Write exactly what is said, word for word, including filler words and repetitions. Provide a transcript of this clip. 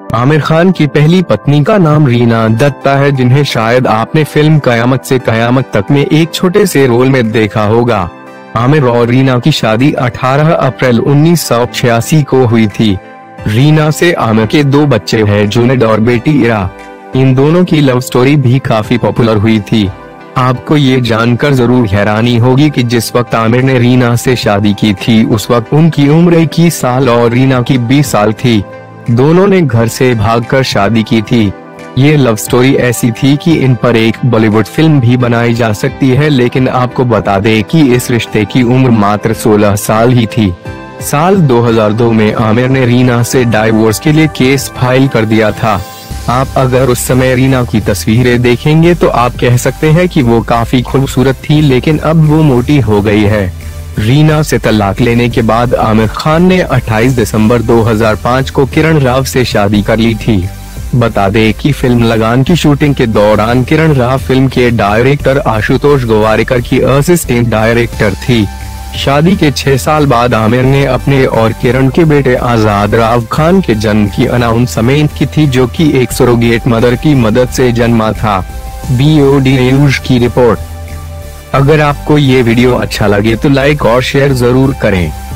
आमिर खान की पहली पत्नी का नाम रीना दत्ता है, जिन्हें शायद आपने फिल्म कयामत से कयामत तक में एक छोटे से रोल में देखा होगा। आमिर और रीना की शादी अठारह अप्रैल उन्नीस सौ छियासी को हुई थी। रीना से आमिर के दो बच्चे हैं, जुनैद और बेटी इरा। इन दोनों की लव स्टोरी भी काफी पॉपुलर हुई थी। आपको ये जानकर जरूर हैरानी होगी कि जिस वक्त आमिर ने रीना से शादी की थी उस वक्त उनकी उम्र इक्कीस साल और रीना की बीस साल थी। दोनों ने घर से भागकर शादी की थी। ये लव स्टोरी ऐसी थी कि इन पर एक बॉलीवुड फिल्म भी बनाई जा सकती है, लेकिन आपको बता दें कि इस रिश्ते की उम्र मात्र सोलह साल ही थी। साल दो हज़ार दो में आमिर ने रीना से डाइवोर्स के लिए केस फाइल कर दिया था। आप अगर उस समय रीना की तस्वीरें देखेंगे तो आप कह सकते हैं कि वो काफी खूबसूरत थी, लेकिन अब वो मोटी हो गई है। रीना से तलाक लेने के बाद आमिर खान ने अट्ठाईस दिसंबर दो हज़ार पाँच को किरण राव से शादी कर ली थी। बता दें कि फिल्म लगान की शूटिंग के दौरान किरण राव फिल्म के डायरेक्टर आशुतोष गोवारिकर की असिस्टेंट डायरेक्टर थी। शादी के छह साल बाद आमिर ने अपने और किरण के बेटे आजाद राव खान के जन्म की अनाउंसमेंट की थी, जो कि एक सरोगेट मदर की मदद से जन्मा था। बी ओ डी न्यूज की रिपोर्ट। अगर आपको ये वीडियो अच्छा लगे तो लाइक और शेयर जरूर करें।